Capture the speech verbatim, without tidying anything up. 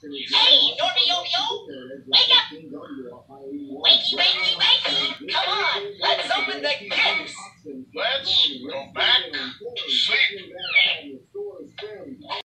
Hey, Norbert, wake up! Wakey, wakey, wakey! Come on, let's open the gifts! Let's go back